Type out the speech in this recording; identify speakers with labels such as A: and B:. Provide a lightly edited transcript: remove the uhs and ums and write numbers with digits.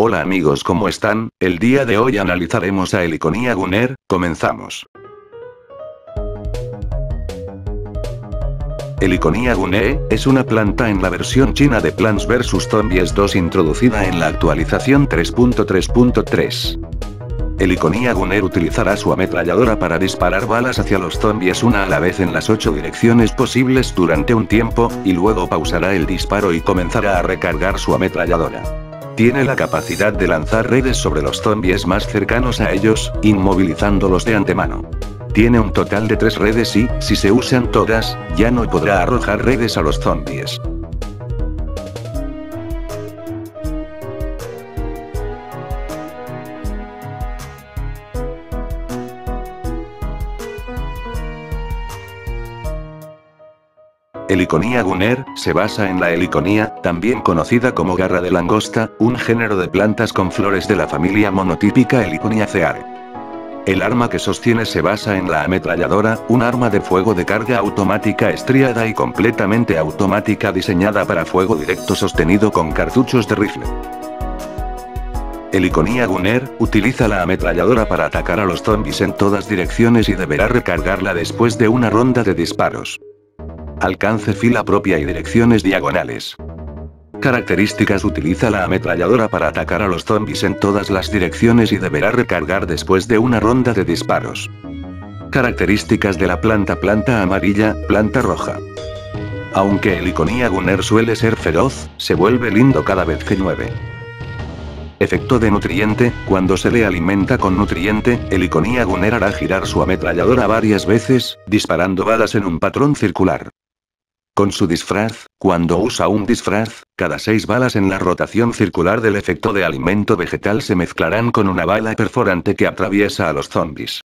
A: Hola amigos, ¿cómo están? El día de hoy analizaremos a Heliconia Gunner, comenzamos. Heliconia gunner es una planta en la versión china de Plants vs Zombies 2 introducida en la actualización 3.3.3. Heliconia gunner utilizará su ametralladora para disparar balas hacia los zombies una a la vez en las 8 direcciones posibles durante un tiempo, y luego pausará el disparo y comenzará a recargar su ametralladora. Tiene la capacidad de lanzar redes sobre los zombies más cercanos a ellos, inmovilizándolos de antemano. Tiene un total de 3 redes y, si se usan todas, ya no podrá arrojar redes a los zombies. Heliconia gunner se basa en la heliconia, también conocida como garra de langosta, un género de plantas con flores de la familia monotípica Heliconiaceae. El arma que sostiene se basa en la ametralladora, un arma de fuego de carga automática estriada y completamente automática diseñada para fuego directo sostenido con cartuchos de rifle. Heliconia gunner utiliza la ametralladora para atacar a los zombies en todas direcciones y deberá recargarla después de una ronda de disparos. Alcance fila propia y direcciones diagonales. Características: utiliza la ametralladora para atacar a los zombies en todas las direcciones y deberá recargar después de una ronda de disparos. Características de la planta: planta amarilla, planta roja. Aunque Heliconia gunner suele ser feroz, se vuelve lindo cada vez que llueve. Efecto de nutriente: cuando se le alimenta con nutriente, Heliconia gunner hará girar su ametralladora varias veces, disparando balas en un patrón circular. Con su disfraz, cuando usa un disfraz, cada 6 balas en la rotación circular del efecto de alimento vegetal se mezclarán con una bala perforante que atraviesa a los zombies.